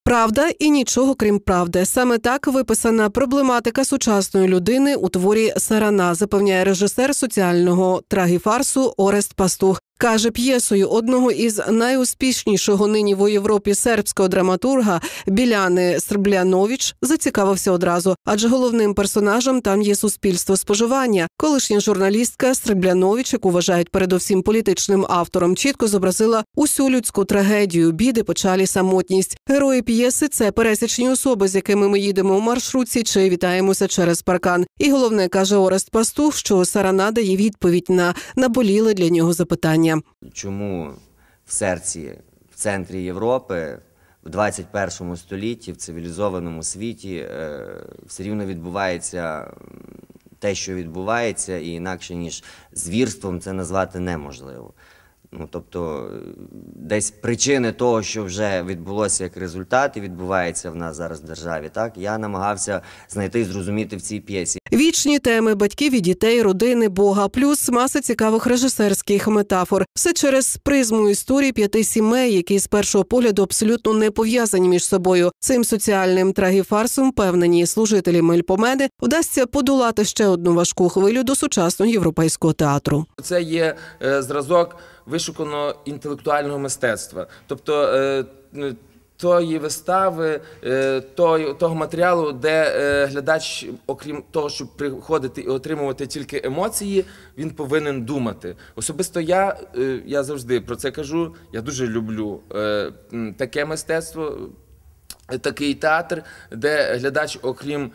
Правда і нічого крім правди. Саме так виписана проблематика сучасної людини у творі «Сарана», запевняє режисер соціального трагіфарсу Орест Пастух. Каже, п'єсою одного із найуспішнішого нині в Європі сербського драматурга Біляни Срблянович зацікавився одразу, адже головним персонажем там є суспільство споживання. Колишня журналістка Срблянович, яку вважають передусім політичним автором, чітко зобразила усю людську трагедію, біди, печалі, самотність. Герої п'єси – це пересічні особи, з якими ми їдемо у маршрутці чи вітаємося через паркан. І головне, каже Орест Пастух, що «Сарана» дає відповідь на наболіле для нього запитання. Чому в серці, в центрі Європи, в 21 столітті, в цивілізованому світі все рівно відбувається те, що відбувається, і інакше, ніж звірством, це назвати неможливо. Тобто, десь причини того, що вже відбулося як результат і відбувається в нас зараз в державі, так, я намагався знайти і зрозуміти в цій п'єсі. Вічні теми батьків і дітей, родини, Бога, плюс маса цікавих режисерських метафор. Все через призму історії 5 сімей, які з першого погляду абсолютно не пов'язані між собою. Цим соціальним трагіфарсом, впевнені служителі Мельпомени, вдасться подолати ще одну важку хвилю до сучасного європейського театру. Це є зразок вишуканого інтелектуального мистецтва. Тобто тої вистави, того матеріалу, де глядач, окрім того, щоб приходити і отримувати тільки емоції, він повинен думати. Особисто я завжди про це кажу, я дуже люблю таке мистецтво, такий театр, де глядач, окрім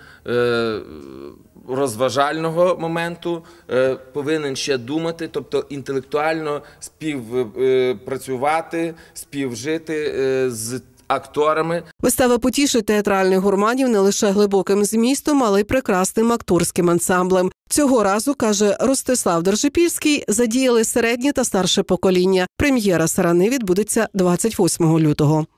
розважального моменту, повинен ще думати, тобто інтелектуально співпрацювати, співжити з акторами. Вистава потішить театральних гурманів не лише глибоким змістом, але й прекрасним акторським ансамблем. Цього разу, каже Ростислав Держипільський, задіяли середнє та старше покоління. Прем'єра «Сарани» відбудеться 28 лютого.